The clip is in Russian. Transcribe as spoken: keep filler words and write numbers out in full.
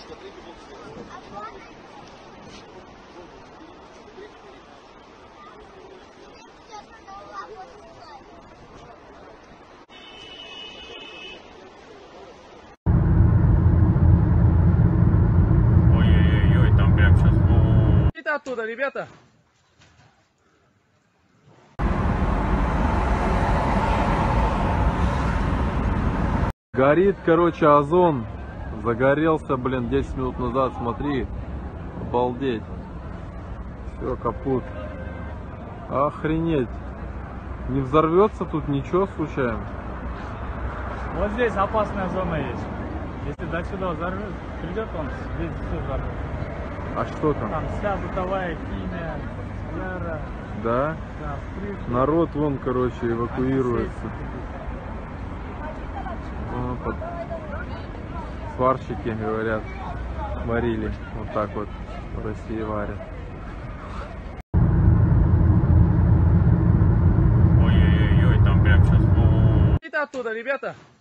Ой-ой-ой, там прям сейчас... Это оттуда, ребята. Горит, короче, озон. Загорелся, блин, десять минут назад, смотри. Обалдеть. Все, капут. Охренеть. Не взорвется тут ничего случайно? Вот здесь опасная зона есть. Если до сюда взорвет, придет он, здесь все взорвет. А что там? Там вся бытовая химия, яра. Да? Да, впрыск. Народ вон, короче, эвакуируется. О, под... Сварщики, говорят, варили. Вот так вот в России варят. Ой-ой-ой, там прям сейчас... Это оттуда, ребята.